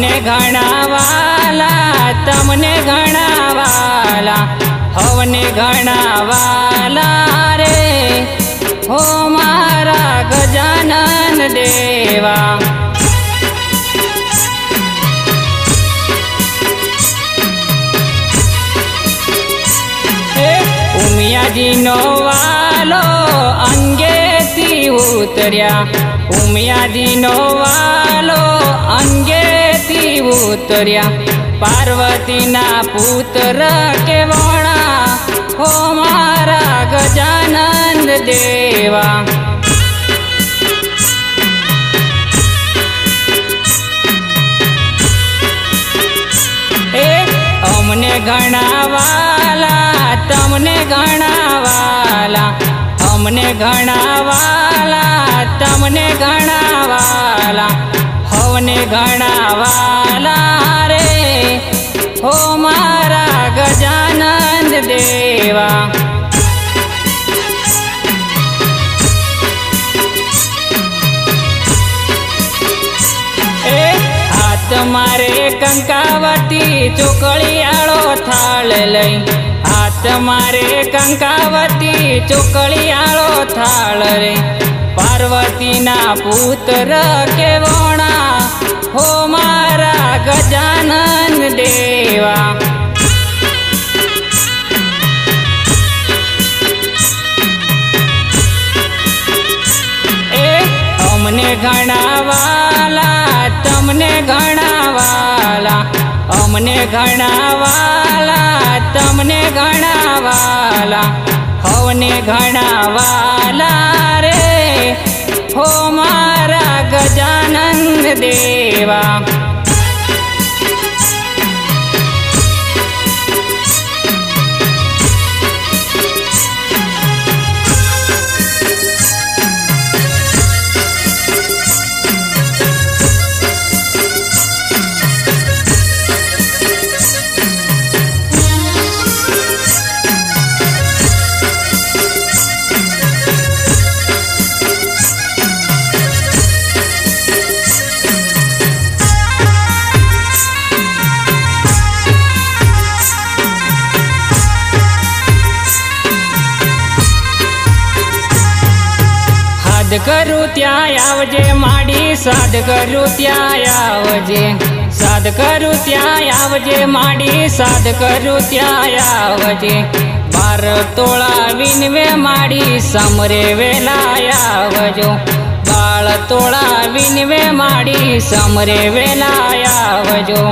हमने घणा वाला तमने घणा वाला हवने घणा वाला रे हो मारा गजानन देवा। उमियाजी नो वालो अंगे थी उतर्या उमियाजी नो वालो अंगे थी उतर्या पार्वती ना पुत्र के वोणा हो मारा गजानन देवा। हमने घणा वाला तमने घणा वाला हमने घणा वाला तमने घणा वाला हवने घणा वाला रे हो मारा गजानन देवा। मारे कंकावती चोकलियाळो थाळ लई हाथ मारे कंकावती चोकलियाळो थाळ रे पार्वती ना पुत्र के वोणा हो मारा गजानन देवा। हमने घणा वाला तमने घणा वाला हमने घणा वाला तमने घणा वाला हवने घणा वाला रे हो मारा गजानन देवा। साध करू त्या आवजे माडी साध करू त्या आवजे साध करू त्या आवजे माडी साध करू त्या आवजे 12 तोळा विनवे माडी समरे वेला आवजो 12 तोळा विनवे माडी समरे वेला आवजो।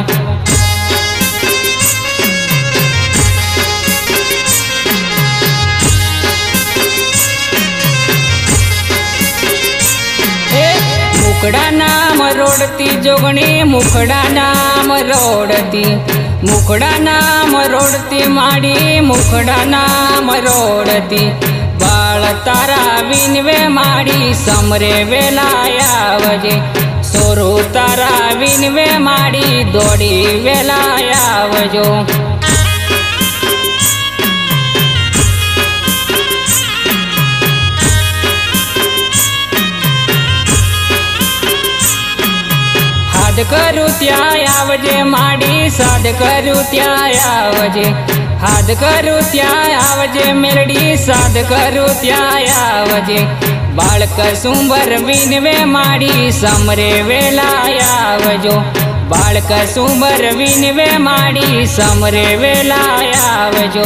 मुखड़ा नाम रोडती जोगणी मुखड़ा नाम रोडती मुखड़ा नाम रोडती माडी मुखड़ा नाम रोडती बाळ तारा विनवे माडी समरे वेला आवजे सोरू तारा विनवे माडी दोडी वेला आवजो। साध करू त्या आवजे माडी साध करू त्या आवजे हाथ करू त्या आवजे मेलडी साध करू त्या आवजे बाळक सुंबर विनवे माडी समरे वेला आवजो बाळक सुंबर विनवे माडी समरे वेला आवजो।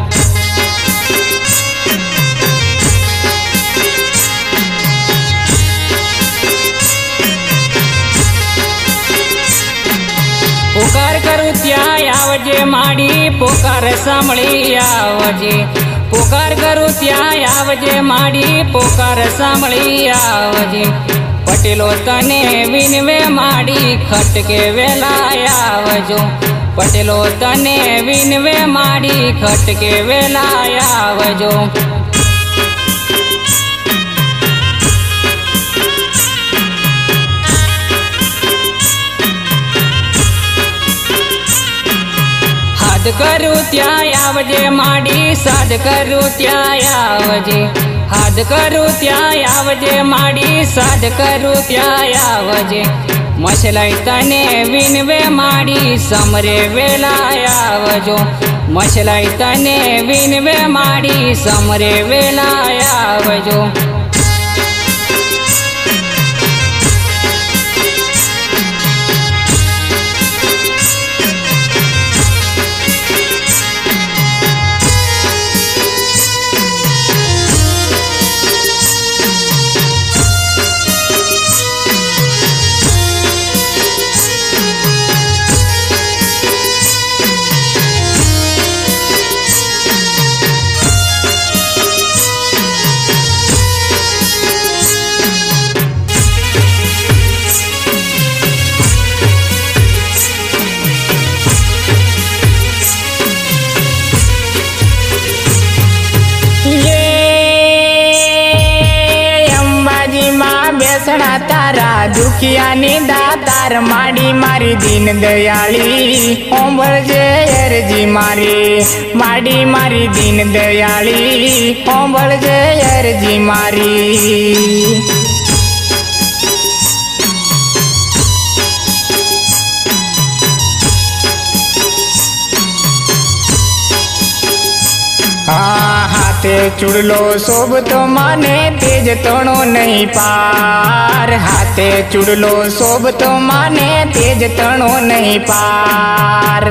पुकार करू त्या आवजे माडी पुकार सांभळी आवजे पुकार करू त्या आवजे माडी पुकार सांभळी आवजे पटेलो तने विनवे माडी खटके वेला आवजो पटेलो तने विनवे माडी खटके वेला आवजो। साध करू त्या आवजे माडी साध करू त्या आवजे हाथ करू त्या आवजे माडी साध करू त्या आवजे मछलाई तने विनवे माड़ी समरे वेला आवजो। मछलाई तने विनवे माड़ी समरे वेला आवजो। बेसड़ा तारा दुखिया नी दातार माड़ी मारी दीन दयाली ओंबल जे अर्जी मारी। माड़ी मारी दीन दयाली ओंबल जे अर्जी मारी। हाथे चुड़लो शोभ तो माने तेज तोड़ो नहीं पार। हाथे चुड़लो शोभ तो माने तेज तोड़ो नहीं पार।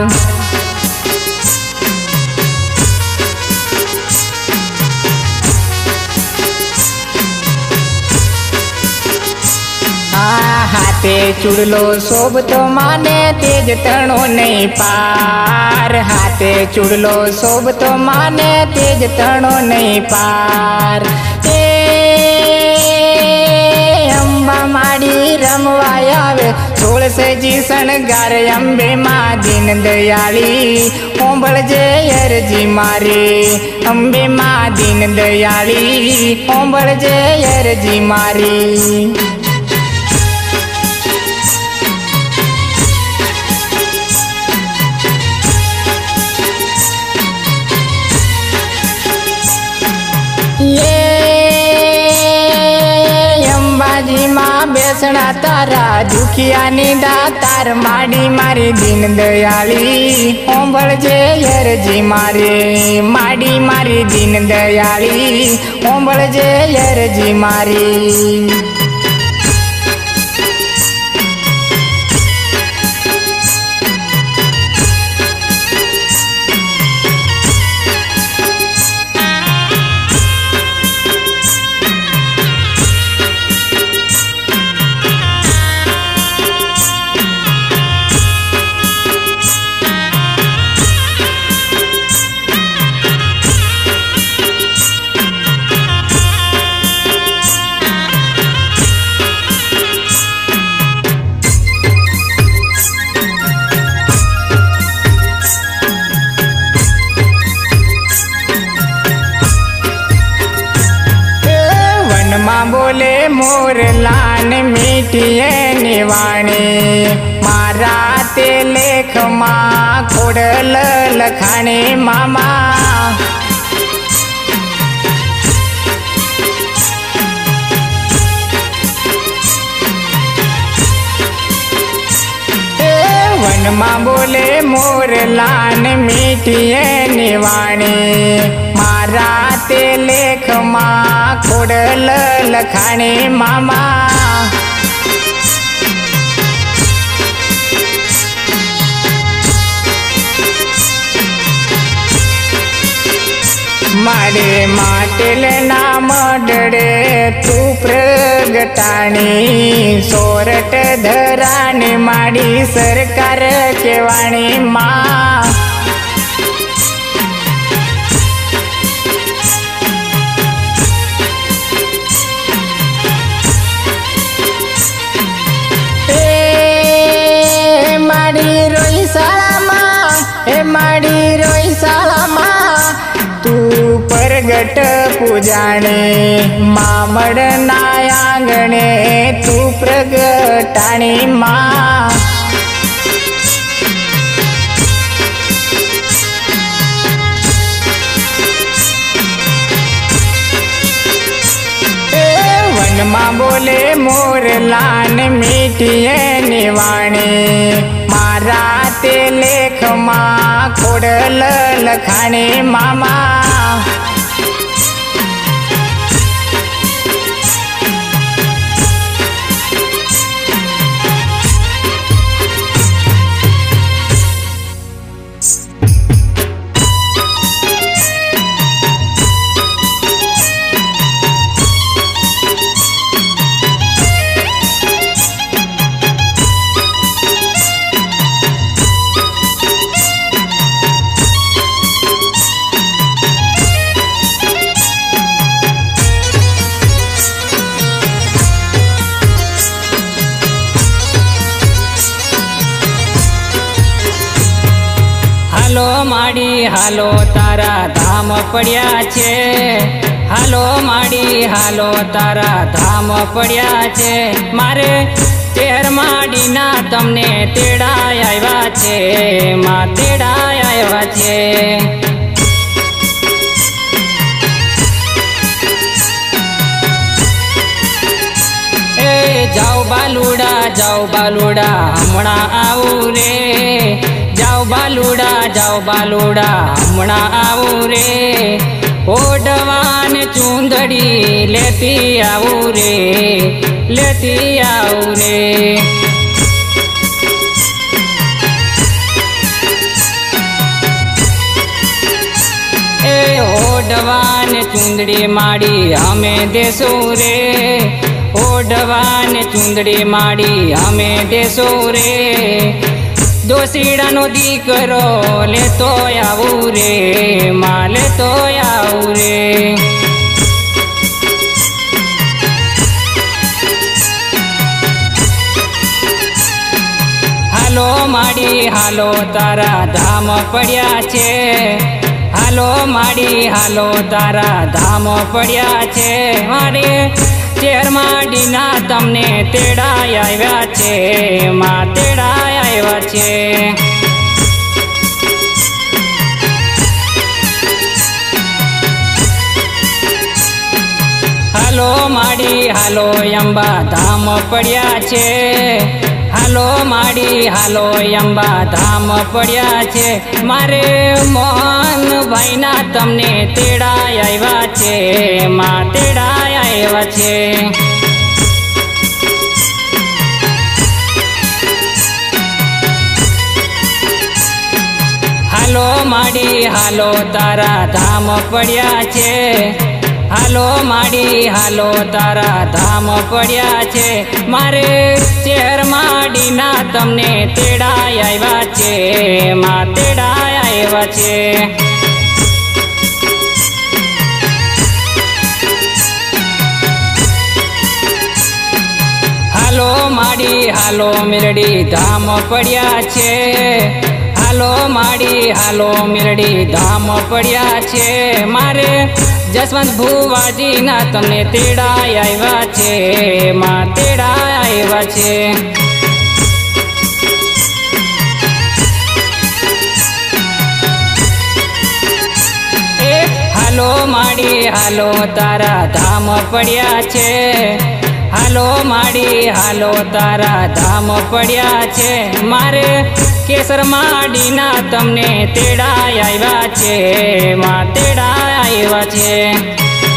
हाथे चुड़लो शोभ तो माने तेज तणो नहीं पार। हाथे चुड़लो शोभ तो माने तेज तणो नहीं पार। अंबा माड़ी रमवाय आवे 16 से जी शणगार अंबे मां दीन दयाली ओंबल जे अर्जी मारी। अंबे मां दीन दयाली ओंबल जे अर्जी मारी। अंबाजी मां बेसड़ा तारा दुखिया नी दातार माड़ी मारी दीन दयाली ओंबल जे अर्जी मारी। माड़ी मारी दीन दयाली ओंबल जे अर्जी मारी। मां बोले मोर लान मीठिए निवाणी मारा ते लेख मां खोड़ल लखाणी मामा। वन मां बोले मोर लान मीठिए निवाणी मारा ते लेख मां खोड़ल लखाणी मामा। मारे माटेल नाम डरे तू प्रगटाणी सोरठ धराणी माड़ी सरकार केवाणी मां। माड़ी रोई साला मां माड़ी रोई साला मां तू प्रगट पूजाणे मामड़ ना आंगणे तू प्रगटाणी मां। वन मां बोले मोरलान मीठिए निवाणी मारा ते लेख माँ खोडल लखाणी मामा। हालो माड़ी हालो तारा धाम पड़िया छे, हालो माड़ी हालो तारा धाम पड़िया छे। मारे तेहर माड़ी ना तमने तेड़ा आव्या छे, मां तेड़ा आव्या छे। ए जाओ बालूड़ा हमणा आऊ रे, जाओ बालूड़ा हमणा आऊ रे। ओढ़वान चूंदड़ी लेती आऊ रे, लेती आऊ रे। ए ओढ़वान चूंदड़ी माड़ी हमें देसो रे, ओढ़वान चूंदड़ी माड़ी हमें देसो रे। दोसीड़ा नो दीकरो लेतो आऊ रे, मां लेतो आऊ रे। हालो माड़ी हालो तारा धाम पड़िया छे, हालो माड़ी हालो तारा धाम पड़िया छे। मारे चेर माड़ी ना तमने तेड़ा आव्या छे, मां तेड़ा आव्या छे। हालो माड़ी हालो अंबा धाम पड़िया छे, हालो माड़ी हालो अंबा धाम पड़िया छे। मारे मोहन भाई ना तमने तेड़ा आव्या छे, मां तेड़ा आव्या छे। हालो माड़ी हालो तारा धाम पड़िया छे, हालो माड़ी हालो तारा धाम पड़िया छे। मारे चेहर माड़ी ना तमने तेड़ा आव्या छे, मां तेड़ा आव्या छे। हालो माड़ी हालो मेलडी धाम पड़िया छे, हालो माड़ी हालो मेलडी धाम पड़िया छे। मारे जसवंत भुवाजी ना तमने तेड़ा आव्या छे, मां तेड़ा आव्या छे। हालो माड़ी हालो तारा धाम पड़िया छे, हालो माड़ी हालो तारा धाम पड़िया छे। मारे केसर माड़ी ना तमने तेड़ा आव्या छे, मां तेड़ा आव्या छे।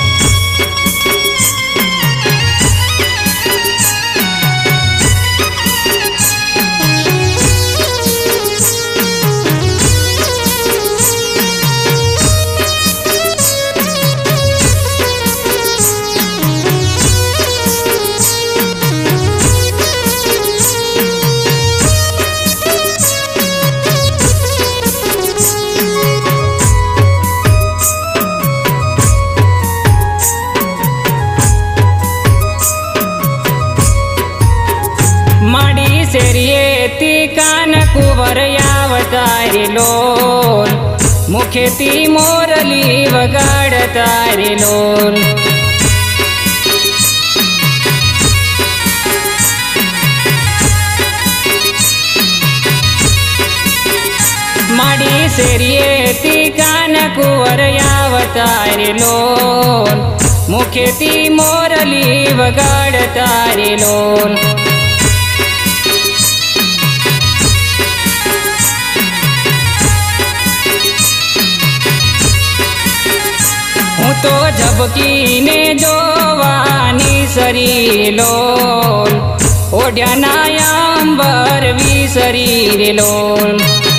कान कुवर यावतारी लोल, मुखेती मोरली वगाडतारी लोल। माडी सेरिये ती कान कुवर यावतारी लोल, मुखेती मोरली वगाड़ता रे लोल। हूँ तो झबकीने जोवानी सरी लोल, ओढ़्याना अंबर विसरी रे लोल।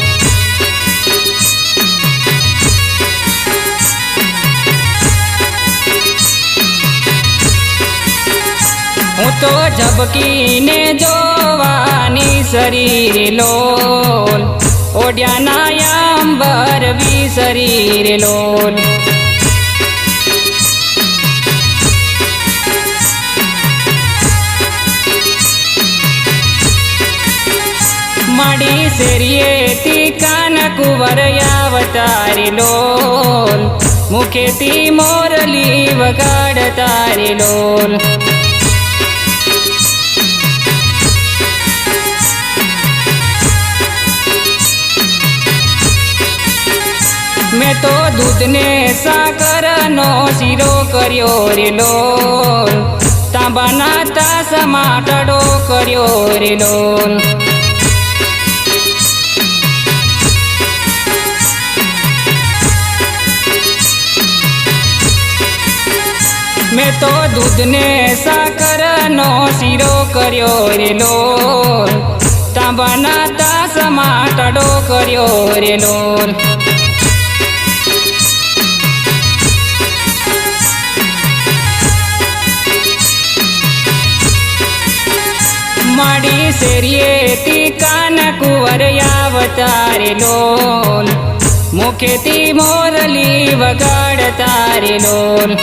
हूँ तो झबकीने जोवानी सरी रे लोल, ओढ़्याना अंबर विसरी रे लोल। माड़ी सेरिये ती कान कुवर यावतारी लोल, मुखेती मोरली वगाड़तारी लोल। मैं तो दूध ने साकर नो सीरो कर्यो रे लोल, तांबाना तास माटड़ो कर्यो रे लोल। मैं तो दूध ने साकर नो सीरो कर्यो रे लोल, तांबाना तास माटड़ो कर्यो रे लोल। माड़ी सेरिये ती कान कुवर यावतारे लोल, मुखेती मोरली वगाड़तारे लोल।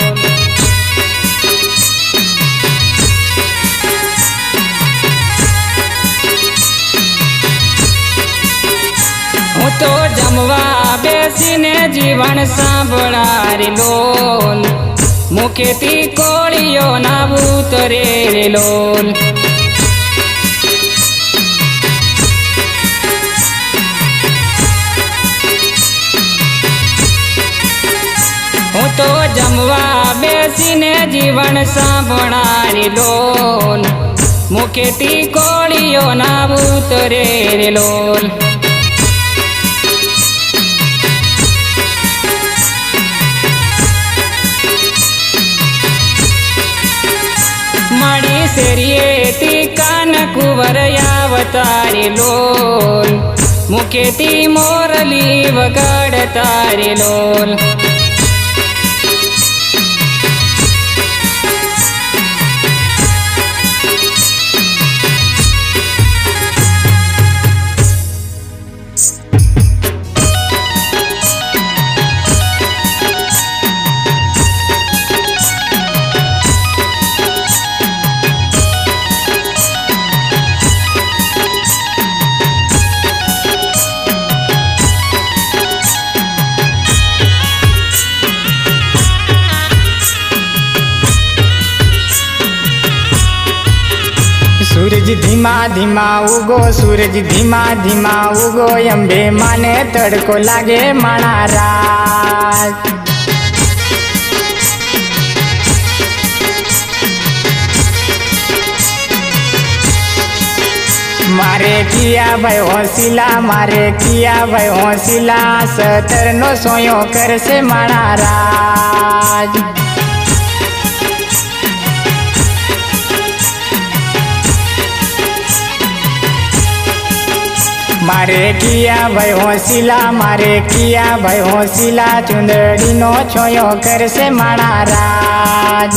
हूँ तो जमवा बेसीने जीवन सांभळा रे लोल, मुखेती कोळियो ना भूतरे रे लोल। हूँ तो जमवा बेसीने जीवन सांभळा रे लोल, मुखेती कोळियो ना भूतरे रे लोल। माड़ी सेरिये ती कान कुवर यावतारे लोल, मुखेती मोरली वगाड़तारे लोल। सूरज धीमा धीमा उगो, सूरज धीमा धीमा उगो, अंबे माने तड़को लागे माना रात। मारे किया भाई हौसिला, मारे किया भाई हौसिला, सतर नो सोयो कर से माना राज। मारे किया भाई हौसिला, मारे किया भाई हौसिला, चुंदड़ी नो छोयो कर से माना राज।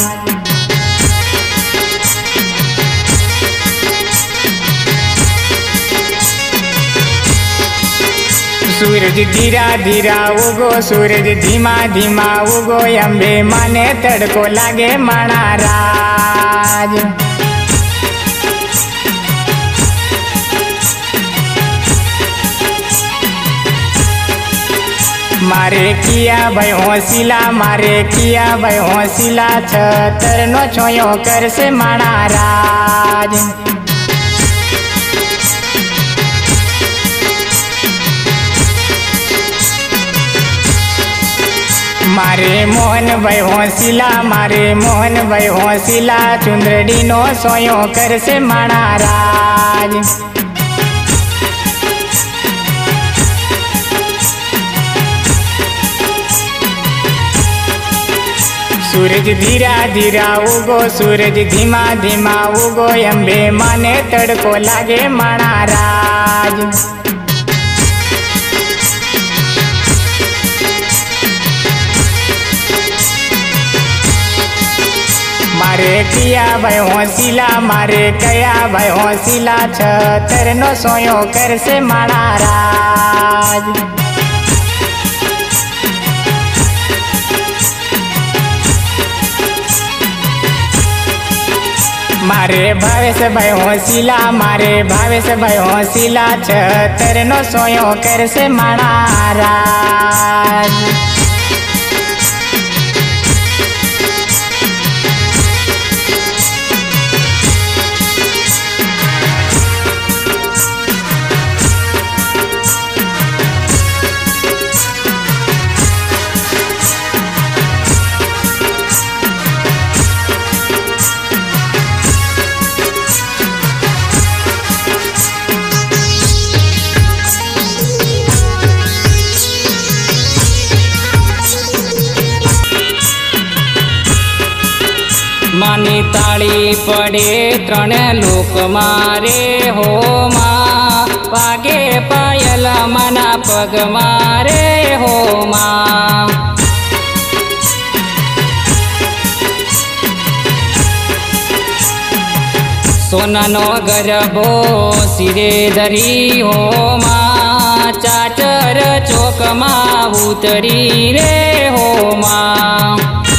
सूरज धीरा धीरा उगो, सूरज धीमा धीमा उगो, अंबे माने तड़को लागे माना राज। मारे किया भाई हौसिला, मारे किया भाई हौसिला, छतर नो छोयो कर से माना राज। मारे मोहन भाई होशिला, मारे मोहन भाई होशिला, चुंदड़ी नो सोयो कर से माणा राज। सूरज धीरा धीरा उगो, सूरज धीमा धीमा उगो, अंबे माने तड़को लागे माणा राज। मारे किया भाई होशिला, मारे कया भाई होशिला, छतर नो सोयो कर से माणा राज। मारे भावेश भाई होशिला, मारे भावेश भाई होशिला, छतर नो सोयो कर से माणा राज। मानी ताળી पड़े त्रण लोक मारे हो मां, वागे पायल मना पग मारे हो मां। सोना नो गरबो सिरे धरी हो मां, चाचर चौक मां उतरी रे हो मां।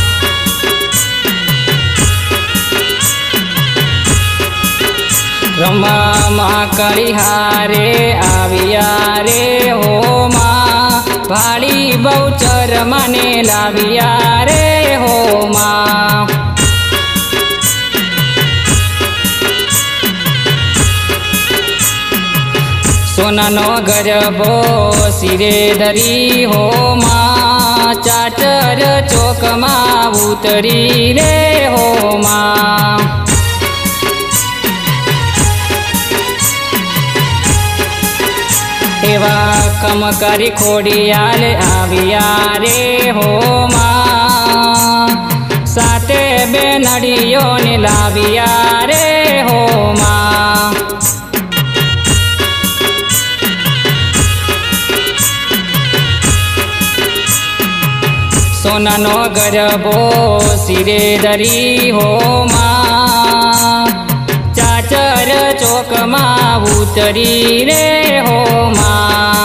रमा मां कलिहारे आविया रे हो मां, भाड़ी बहुचर माने लाविया रे हो मां। सोना नो गरबो सिरे धरी हो मां, चाचर चौक मां उतरी रे हो मां। एवा कमकारी खोडियाल आविया रे हो मां, साते बेनड़ियों ने लाविया रे हो मां। सोना नो गरबो सिरे धरी हो मां, चाचर चौक मां उतरी रे हो मां।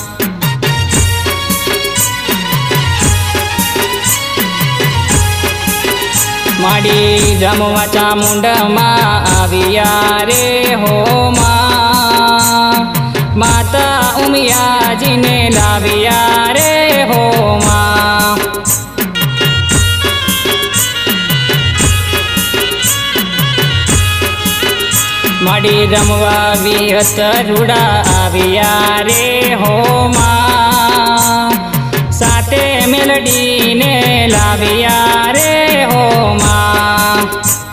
माड़ी रमवा चामुंडा मां आविया रे हो मां, माता उमिया जी ने लाविया रे हो मां। माड़ी रमवा विहत रूड़ा आविया रे हो मां, साते मेलडी ने लाविया रे हो मां।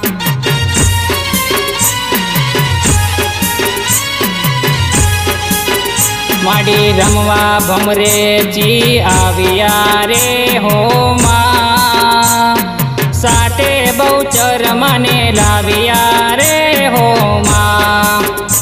माड़ी रमवा भमरे जी आविया रे हो मां, साते बहुचर माने लाविया रे हो मां।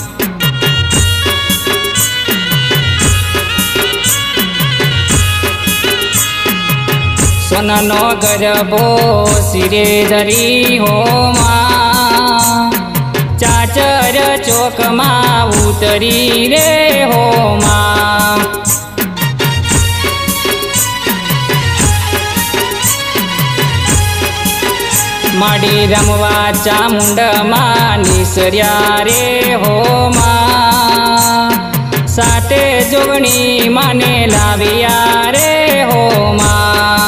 सोना नो गरबो सिरे धरी हो मां, चाचर चौक मां उतरी रे हो मां। माड़ी रमवा चामुंड मां निसर्या रे हो मां, साते जोगणी माने लाविया रे हो मां।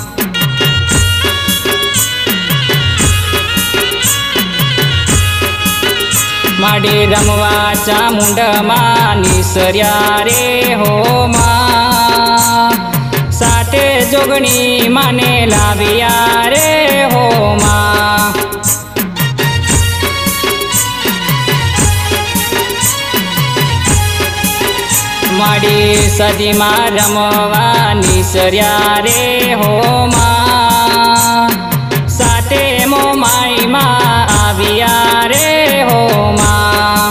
माड़ी रमवा चामुंड मां निसर्या रे हो मां, साते जो जोगणी माने लाविया रे हो माँ। माड़ी सदी माँ रमवानी सर्या रे हो माँ। साते मो माई माँ आविया रे हो माँ।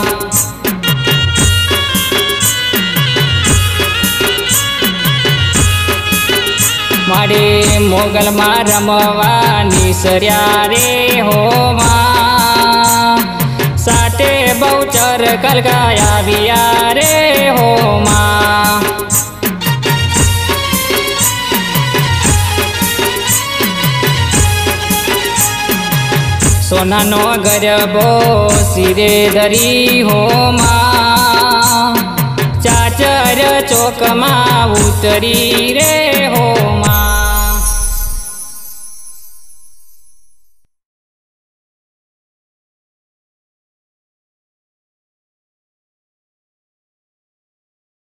माड़े मोगल माँ रमवानी सर्या रे हो माँ। साते बहुचर कलकाया विया रे हो माँ। सोना नो गरबो सिरे धरी हो माँ। चाचर चौक माँ उतरी रे हो माँ।